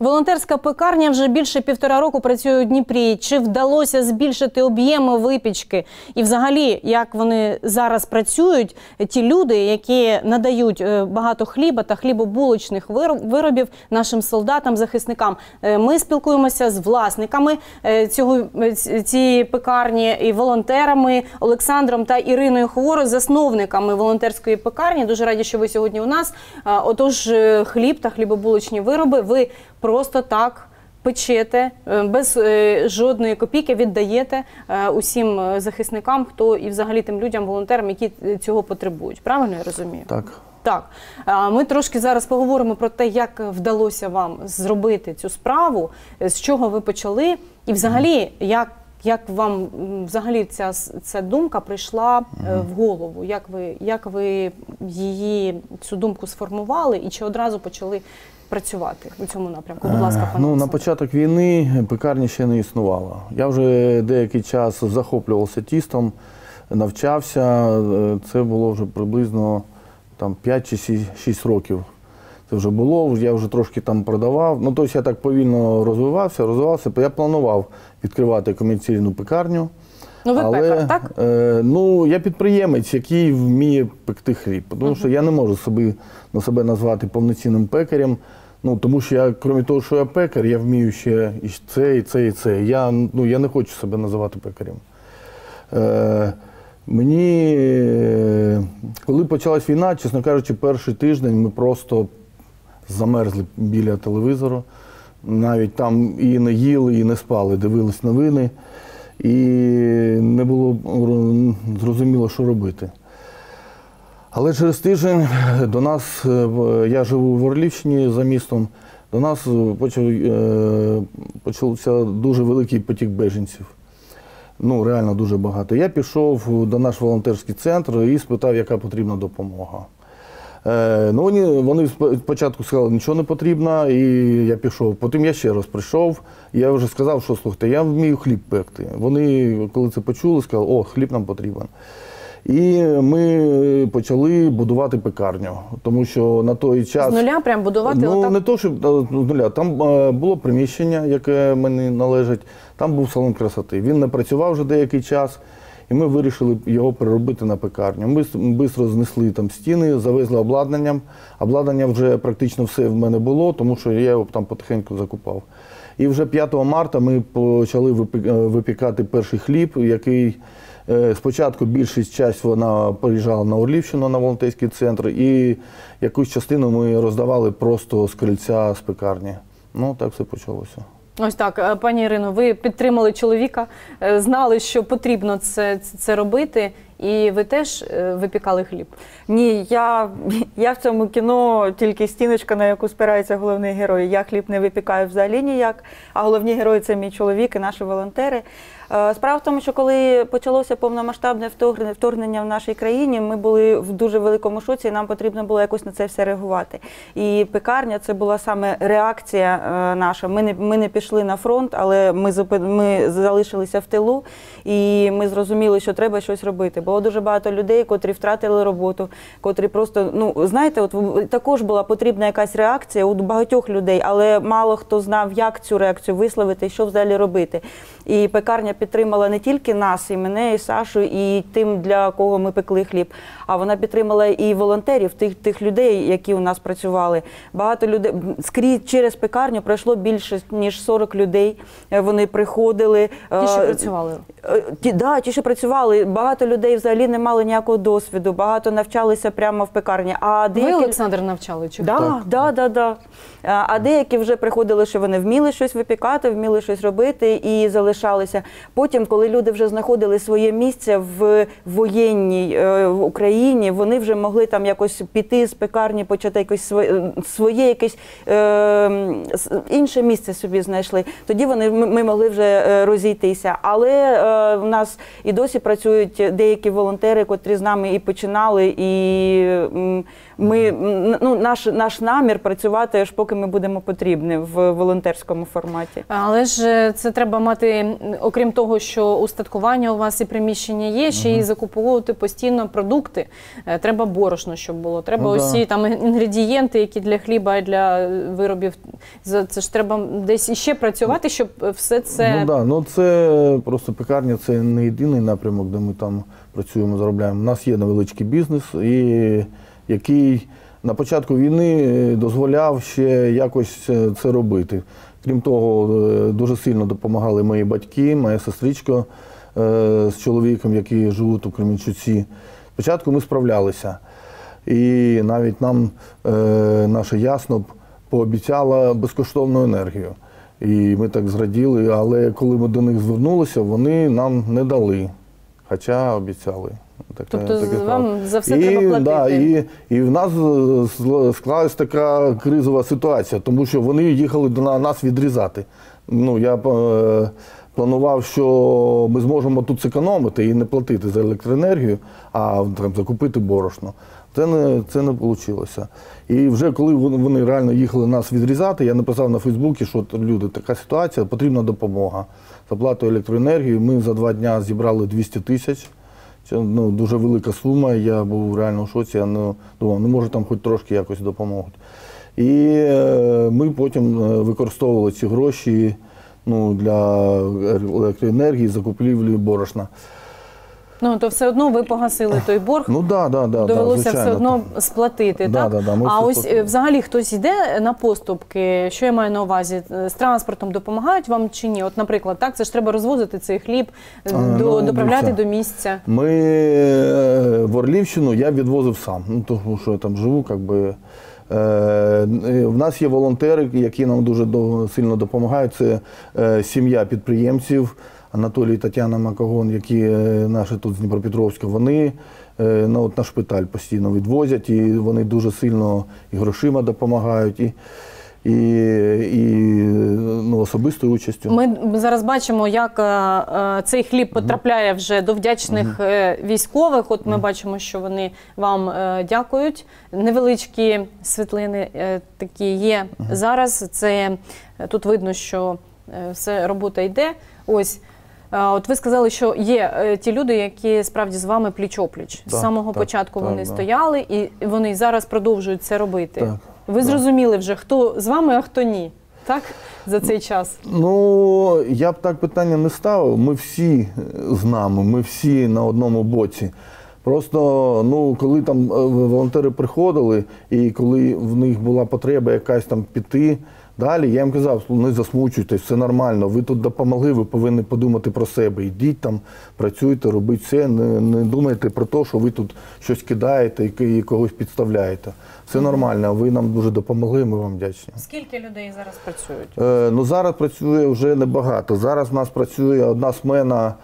Волонтерська пекарня вже більше 1,5 року працює у Дніпрі. Чи вдалося збільшити об'єми випічки? І взагалі, як вони зараз працюють, ті люди, які надають багато хліба та хлібобулочних виробів нашим солдатам, захисникам? Ми спілкуємося з власниками цієї пекарні і волонтерами Олександром та Іриною Хворо, засновниками волонтерської пекарні. Дуже раді, що ви сьогодні у нас. Отож, хліб та хлібобулочні вироби ви просто так печете, без жодної копійки віддаєте усім захисникам, хто і взагалі тим людям, волонтерам, які цього потребують. Правильно я розумію? Так. Так. Ми трошки зараз поговоримо про те, як вдалося вам зробити цю справу, з чого ви почали і взагалі, як вам взагалі ця думка прийшла в голову? Як ви цю думку сформували і чи одразу почали працювати у цьому напрямку? Будь ласка, пане Олександре. На початок війни пекарні ще не існувало. Я вже деякий час захоплювався тістом, навчався. Це було вже приблизно 5 чи 6 років. Це вже було, я вже трошки там продавав. Тобто я так повільно розвивався. Я планував відкривати комерційну пекарню. Ви пекар, так? Я підприємець, який вміє пекти хліб. Тому що я не можу себе назвати повноцінним пекарем. Тому що я, крім того, що я пекар, я вмію ще і це, і це, і це. Я не хочу себе називати пекарем. Коли почалась війна, чесно кажучи, перший тиждень ми просто замерзли біля телевізору. Навіть там і не їли, і не спали, дивились новини. І не було зрозуміло, що робити. Але через тиждень до нас, я живу в Орлівщині за містом, до нас почався дуже великий потік біженців. Реально дуже багато. Я пішов до наш волонтерський центр і спитав, яка потрібна допомога. Вони спочатку сказали, нічого не потрібно, і я пішов. Потім я ще раз прийшов, і я вже сказав, що слухайте, я вмію хліб пекти. Вони, коли це почули, сказали, хліб нам потрібен. І ми почали будувати пекарню, тому що на той час… З нуля прям будувати? Не то, що з нуля. Там було приміщення, яке мені належить, там був салон красоти. Він не працював вже деякий час, і ми вирішили його переробити на пекарню. Ми швидко знесли там стіни, завезли обладнанням. Обладнання вже практично все в мене було, тому що я його там потихеньку закупав. І вже 5 марта ми почали випікати перший хліб, який… Спочатку більшість часу вона приїжджала на Орлівщину, на волонтерський центр, і якусь частину ми роздавали просто з крильця, з пекарні. Так все почалося. Ось так, пані Ірино, ви підтримали чоловіка, знали, що потрібно це робити, і ви теж випікали хліб? Ні, я в цьому кіно тільки стіночка, на яку спирається головний герой. Я хліб не випікаю взагалі ніяк, а головні герої – це мій чоловік і наші волонтери. Справа в тому, що коли почалося повномасштабне вторгнення в нашій країні, ми були в дуже великому шоці, і нам потрібно було якось на це все реагувати. І пекарня – це була саме реакція наша. Ми не пішли на фронт, але ми залишилися в тилу, і ми зрозуміли, що треба щось робити. Було дуже багато людей, котрі втратили роботу, котрі просто, знаєте, також була потрібна якась реакція у багатьох людей, але мало хто знав, як цю реакцію висловити і що взагалі робити. І пекарня підтримала не тільки нас, і мене, і Сашу, і тим, для кого ми пекли хліб, а вона підтримала і волонтерів, тих людей, які у нас працювали. Багато людей, скрізь через пекарню пройшло більше, ніж 40 людей, вони приходили. Ті, що працювали? Ті, що працювали. Багато людей взагалі не мали ніякого досвіду, багато навчалися прямо в пекарні. Ви, Олександр, навчали? Так. А деякі вже приходили, що вони вміли щось випікати, вміли щось робити і залишалися. Потім, коли люди вже знаходили своє місце в воєнній в Україні, вони вже могли там якось піти з пекарні, почати якось якесь інше місце собі знайшли. Тоді ми могли вже розійтися. Але в нас і досі працюють деякі волонтери, котрі з нами і починали, і наш намір працювати, аж поки ми будемо потрібні в волонтерському форматі. Але ж це треба мати, окрім того, того, що устаткування у вас і приміщення є, ще й закуповувати постійно продукти. Треба борошно, щоб було. Треба усі там інгредієнти, які для хліба, для виробів. Це ж треба десь іще працювати, щоб все це... Це просто пекарня, це не єдиний напрямок, де ми там працюємо, заробляємо. У нас є невеличкий бізнес, який на початку війни дозволяв ще якось це робити. Крім того, дуже сильно допомагали мої батьки, моя сестричка з чоловіком, які живуть у Кременчуці. Спочатку ми справлялися. І навіть нам наша Ясноб пообіцяла безкоштовну енергію. І ми так зраділи, але коли ми до них звернулися, вони нам не дали, хоча обіцяли. Тобто вам за все треба платити? І в нас склалась така кризова ситуація, тому що вони їхали до нас відрізати. Я планував, що ми зможемо тут зекономити і не платити за електроенергію, а закупити борошно. Це не вийшло. І вже коли вони реально їхали нас відрізати, я написав на Фейсбуці, що люди, така ситуація, потрібна допомога. З оплатою електроенергії ми за 2 дні зібрали 200 тисяч. Це дуже велика сума, я був реально в шоці, я думав, може там хоч трошки якось допоможуть. І ми потім використовували ці гроші для електроенергії, закупівлі борошна. То все одно ви погасили той борг, довелося все одно сплатити, так? А ось взагалі хтось йде на поступки, що я маю на увазі, з транспортом допомагають вам чи ні? От, наприклад, так, це ж треба розвозити цей хліб, доправляти до місця. Ми в Орлівщину я відвозив сам, тому що я там живу, В нас є волонтери, які нам дуже сильно допомагають, це сім'я підприємців, Анатолій і Тетяна Макогон, які наші тут з Дніпропетровська, вони наш шпиталь постійно відвозять, і вони дуже сильно і грошима допомагають, і особистою участю. Ми зараз бачимо, як цей хліб потрапляє вже до вдячних військових. От ми бачимо, що вони вам дякують. Невеличкі світлини такі є зараз. Тут видно, що все, робота йде. Ось. От ви сказали, що є ті люди, які справді з вами пліч-опліч. З самого початку вони стояли, і вони зараз продовжують це робити. Ви зрозуміли вже, хто з вами, а хто ні, так? За цей час? Я б так питання не ставив. Ми всі з нами, ми всі на одному боці. Просто, коли там волонтери приходили, і коли в них була потреба якась там піти далі, я їм казав, не засмучуйтесь, все нормально, ви тут допомогли, ви повинні подумати про себе. Йдіть там, працюйте, робіть все, не думайте про те, що ви тут щось кидаєте і когось підставляєте. Все нормально, ви нам дуже допомогли, ми вам вдячні. Скільки людей зараз працюють? Зараз працює вже небагато. Зараз в нас працює одна смена,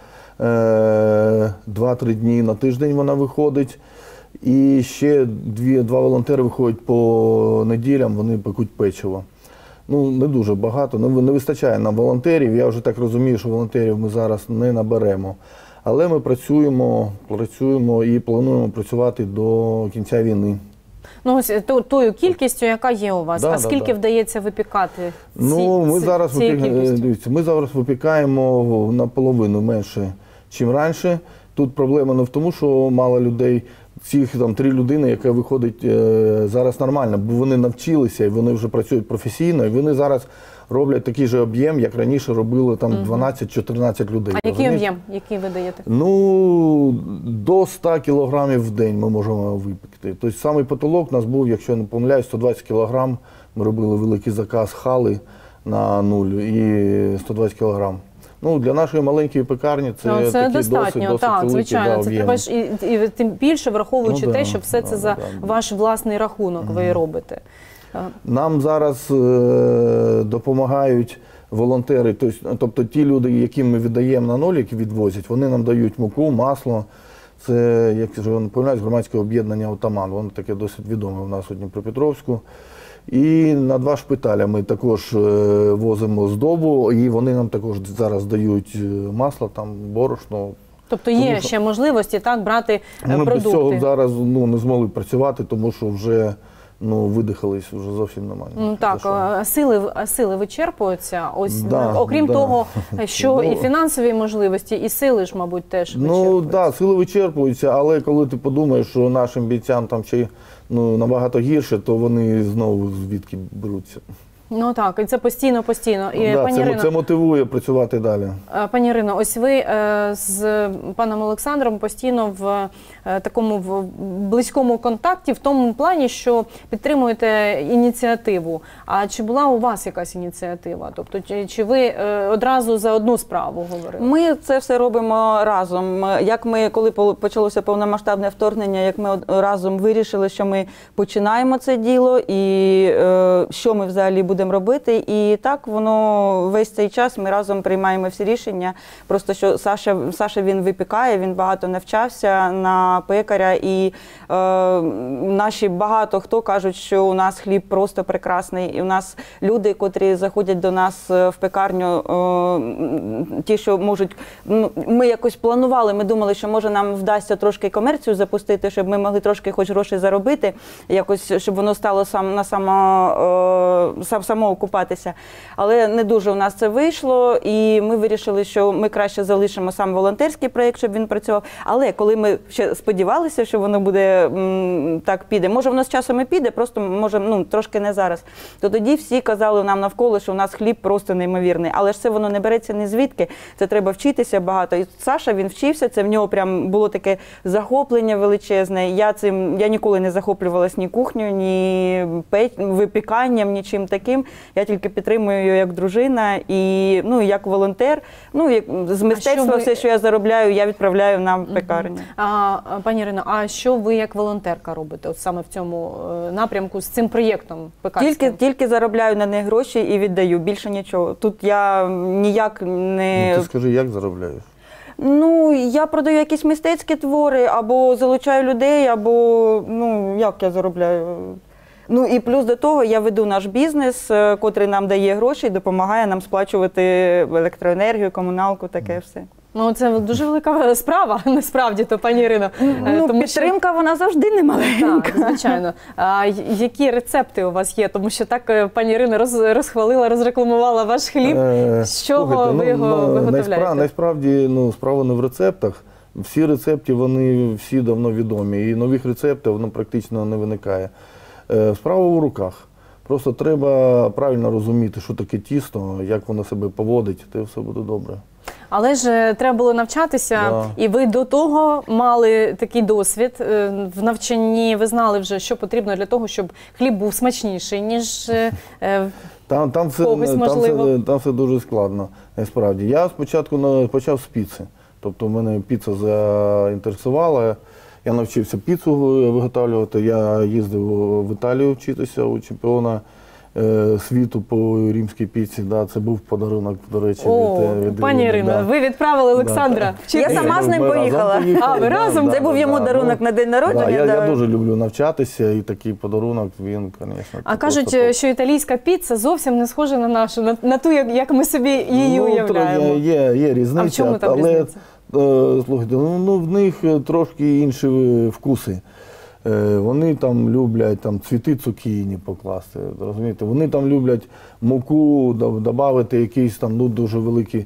2-3 дні на тиждень вона виходить. І ще 2 волонтери виходять по неділям, вони пекуть печиво. Не дуже багато, не вистачає нам волонтерів. Я вже так розумію, що волонтерів ми зараз не наберемо. Але ми працюємо і плануємо працювати до кінця війни. Ось тою кількістю, яка є у вас. А скільки вдається випікати цією кількістю? Ми зараз випікаємо наполовину менше, ніж раніше. Тут проблема не в тому, що мало людей. Цих 3 людини, яка виходить зараз нормально, бо вони навчилися і вони вже працюють професійно, і вони зараз роблять такий же об'єм, як раніше робили 12-14 людей. А який об'єм, який ви даєте? До 100 кілограмів в день ми можемо випекти. Тобто самий потолок у нас був, якщо я не помиляюсь, 120 кілограм. Ми робили великий заказ хали на 0 і 120 кілограм. Для нашої маленької пекарні це такі достатньо, досить великі, звичайно. Це об'єми. Треба ж і тим більше, враходячи те, що все це за ваш власний рахунок ви робите. Нам зараз допомагають волонтери, тобто ті люди, яким ми віддаємо на 0, які відвозять, вони нам дають муку, масло. Це, як я не помиляюсь, громадське об'єднання «Отаман». Воно таке досить відоме у нас у Дніпропетровську. І на 2 шпиталя ми також возимо здобу, і вони нам також зараз дають масло, борошно. Тобто є ще можливості брати продукти? Ми без цього зараз не змогли працювати, тому що вже ну, видихались вже зовсім нормально. Ну так, сили вичерпуються. Ось Да, окрім да. того, що Ну, і фінансові можливості, і сили ж, мабуть, теж Ну вичерпуються. так, сили вичерпуються, але коли ти подумаєш, що нашим бійцям там ще набагато гірше, то вони знову звідки беруться. Ну так, і це постійно. І, Да, пані Ірино, це мотивує працювати далі. Пані Ірино, ось ви з паном Олександром постійно в такому близькому контакті, в тому плані, що підтримуєте ініціативу. А чи була у вас якась ініціатива? Тобто, чи ви одразу за одну справу говорили? Ми це все робимо разом. Як ми, коли почалося повномасштабне вторгнення, як ми разом вирішили, що ми починаємо це діло і що ми взагалі будемо робити. І так воно весь цей час ми разом приймаємо всі рішення. Просто що Саша він випікає, він багато навчався на пекаря, і наші багато хто кажуть, що у нас хліб просто прекрасний. І у нас люди, котрі заходять до нас в пекарню, ті, що можуть, ми якось планували, ми думали, що може нам вдасться трошки комерцію запустити, щоб ми могли трошки хоч грошей заробити, якось, щоб воно стало самоокупатися. Але не дуже у нас це вийшло, і ми вирішили, що ми краще залишимо сам волонтерський проєкт, щоб він працював. Але коли ми ще сподівалися, що воно буде так піде, може воно з часом і піде, просто може трошки не зараз, то тоді всі казали нам навколо, що у нас хліб просто неймовірний. Але ж це воно не береться ні звідки, це треба вчитися багато. І Саша, він вчився, це в нього прям було таке захоплення величезне. Я ніколи не захоплювалась ні кухнею, ні випіканням, нічим таким. Я тільки підтримую його як дружина і як волонтер. З мистецтва все, що я заробляю, я відправляю на пекарню. Пані Ірино, а що ви як волонтерка робите от саме в цьому напрямку з цим проєктом пекарським? Тільки заробляю на них гроші і віддаю, більше нічого. Тут я ніяк не... Ти скажи, як заробляєш? Я продаю якісь мистецькі твори, або залучаю людей, або, як я заробляю? І плюс до того я веду наш бізнес, котрий нам дає гроші і допомагає нам сплачувати електроенергію, комуналку, таке все. Це дуже велика справа, насправді, то, пані Ірино. Підтримка, вона завжди не маленька. Так, звичайно. А які рецепти у вас є? Тому що так пані Ірина розхвалила, розрекламувала ваш хліб. З чого ви його виготовляєте? Насправді, справа не в рецептах. Всі рецепти, вони всі давно відомі. І нових рецептів, воно практично не виникає. Справа у руках. Просто треба правильно розуміти, що таке тісто, як воно себе поводить, то все буде добре. Але ж треба було навчатися, і ви до того мали такий досвід в навчанні, ви знали вже, що потрібно для того, щоб хліб був смачніший, ніж когось можливо. Там все дуже складно, насправді. Я спочатку почав з піци, тобто мене піца заінтересувала, я навчився піцу виготовлювати, я їздив в Італію вчитися у чемпіона світу по римській піці. Це був подарунок, до речі, від пані Ірино, ви відправили Олександра вчитися? Я сама з ним поїхала. Ви разом? Це був йому дарунок на день народження. Я дуже люблю навчатися, і такий подарунок, він, звісно. А кажуть, що італійська піца зовсім не схожа на нашу, на ту, як ми собі її уявляємо. Є різниця. А в чому там різниця? Слухайте, в них трошки інші вкуси. Вони там люблять цвіти цукіні покласти, розумієте? Вони там люблять муку, додати якийсь дуже велике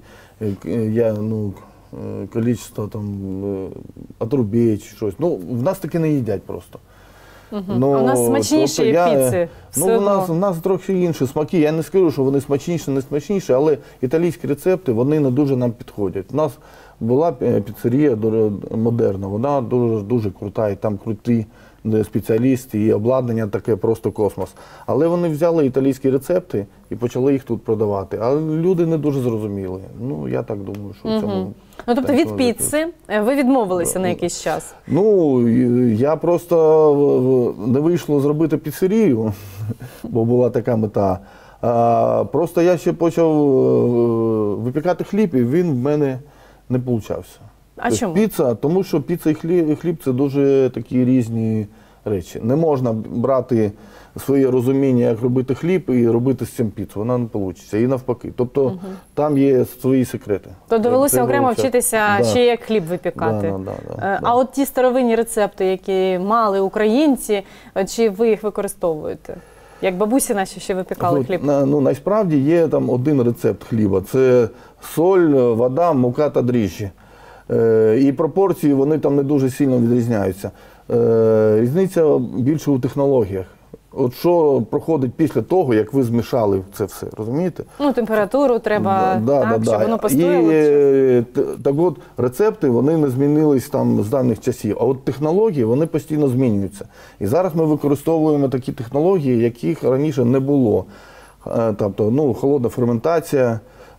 кількість отрубей чи щось. В нас таке не їдять просто. У нас смачніші піци. У нас трохи інші смаки. Я не скажу, що вони смачніші, не смачніші, але італійські рецепти, вони не дуже нам підходять. У нас була піцерія модерна, вона дуже крута, і там круті спеціалісти, і обладнання таке просто космос. Але вони взяли італійські рецепти і почали їх тут продавати. А люди не дуже зрозуміли. Я так думаю, що в цьому... Тобто від піци ви відмовилися на якийсь час? Я просто не вийшло зробити піцерію, бо була така мета. Просто я ще почав випікати хліб, і він в мене не получався. А чому? Тому що піца і хліб – це дуже такі різні речі. Не можна брати своє розуміння, як робити хліб, і робити з цим піцу. Вона не вийде. І навпаки. Тобто там є свої секрети. То довелося окремо вчитися Да. ще як хліб випікати. Да. А от ті старовинні рецепти, які мали українці, чи ви їх використовуєте? Як бабусі наші ще випікали хліб? Ну, насправді є там один рецепт хліба. Це соль, вода, мука та дріжджі. І пропорції вони там не дуже сильно відрізняються. Різниця більше у технологіях. От що проходить після того, як ви змішали це все, розумієте? Ну, температуру треба, щоб воно І постояло. так от, рецепти, вони не змінились там з давніх часів, а от технології, вони постійно змінюються. І зараз ми використовуємо такі технології, яких раніше не було. Тобто, ну, холодна ферментація,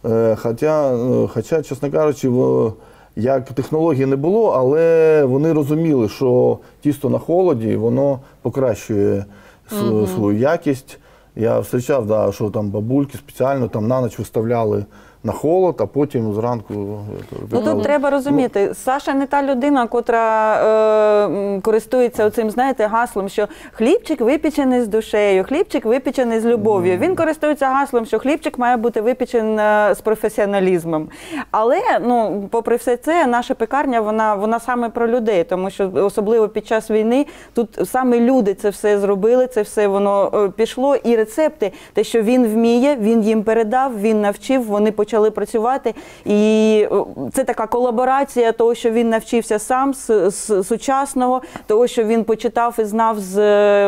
хоча, чесно кажучи, як технології не було, але вони розуміли, що тісто на холоді, воно покращує свою якість. Я зустрічав, що там бабульки спеціально там на ніч виставляли на холод, а потім зранку Ну тут треба розуміти, Саша не та людина, котра користується оцим, знаєте, гаслом, що хлібчик випечений з душею, хлібчик випечений з любов'ю. Він користується гаслом, що хлібчик має бути випечений з професіоналізмом. Але, ну, попри все це, наша пекарня, вона саме про людей, тому що особливо під час війни тут саме люди це все зробили, це все воно пішло, і рецепти, те, що він вміє, він їм передав, він навчив, вони почали працювати. І це така колаборація того, що він навчився сам з сучасного, того, що він почитав і знав з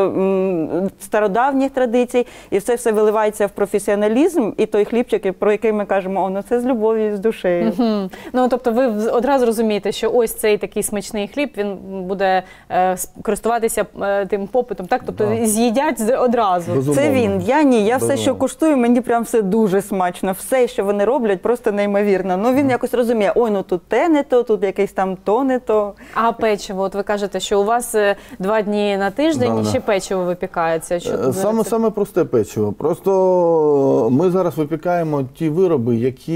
стародавніх традицій, і все виливається в професіоналізм, і той хлібчик, про який ми кажемо, ну це з любов'ю, з душею. Ну, тобто ви одразу розумієте, що ось цей такий смачний хліб, він буде користуватися тим попитом, так? Тобто з'їдять одразу. Безумовно. Це він, я ні. Я все, що Безумовно. куштую, мені прям все дуже смачно. Все, що вони роблять, просто неймовірно. Ну він якось розуміє, ой, ну тут те не то, тут якесь там то не то. А печиво, от ви кажете, що у вас 2 дні на тиждень і ще печиво випікається. Що тут за рецепт? Саме просте печиво. Просто ми зараз випікаємо ті вироби,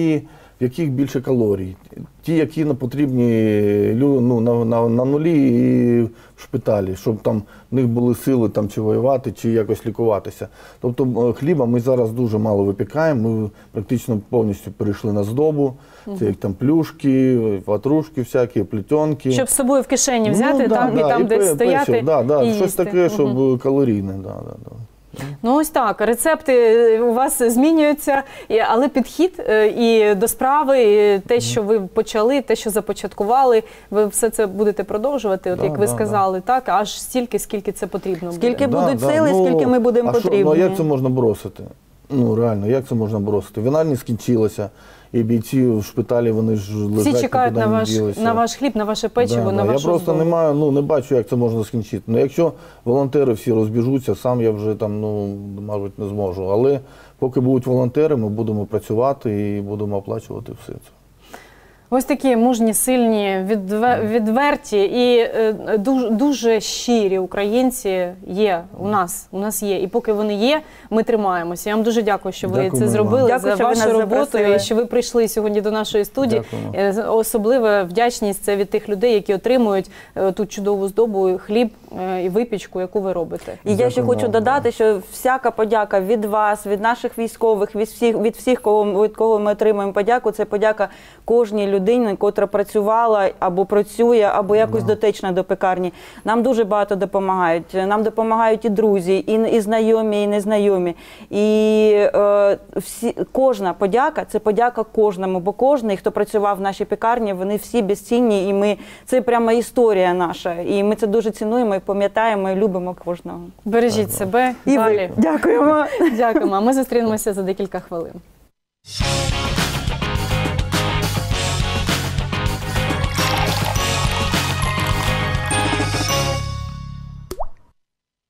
в яких більше калорій. Ті, які потрібні на нулі і в шпиталі, щоб там в них були сили там, чи воювати, чи якось лікуватися. Тобто хліба ми зараз дуже мало випікаємо, ми практично повністю перейшли на здобу. Це як там плюшки, ватрушки всякі, плетенки. Щоб з собою в кишені взяти, Ну, і там десь стояти і їсти. Щось таке, щоб калорійне. Ну ось так, рецепти у вас змінюються, але підхід і до справи, і те, що ви почали, те, що започаткували, ви все це будете продовжувати, от як ви сказали, так, аж стільки, скільки це потрібно буде. Скільки будуть сили, скільки ми будемо потрібні. Ну, як це можна бросити? Ну, реально, як це можна бросити? Війна не скінчилася, і бійці в шпиталі, вони ж лежать, всі чекають нікуди на ваш хліб, на ваше печиво, на вашу Я просто не бачу, як це можна скінчити. Ну, якщо волонтери всі розбіжуться, сам я вже там, мабуть, не зможу. Але поки будуть волонтери, ми будемо працювати і будемо оплачувати все це. Ось такі мужні, сильні, відверті і дуже щирі українці є у нас. У нас є. І поки вони є, ми тримаємося. Я вам дуже дякую, що ви це зробили, дякую, за вашу роботу запросили. і що ви прийшли сьогодні до нашої студії. Особлива вдячність це від тих людей, які отримують ту чудову здобу, хліб і випічку, яку ви робите. І я ще хочу додати, що всяка подяка від вас, від наших військових, від всіх, від кого ми отримуємо подяку, це подяка кожній людині, котра працювала або працює, або якось дотична до пекарні. Нам дуже багато допомагають. Нам допомагають і друзі, і знайомі, і незнайомі. І кожна подяка – це подяка кожному, бо кожен, хто працював в нашій пекарні, вони всі безцінні, і це прямо історія наша. І ми це дуже цінуємо, і пам'ятаємо, і любимо кожного. Бережіть себе. І далі. ви. Дякуємо. Дякуємо. А ми зустрінемося за декілька хвилин.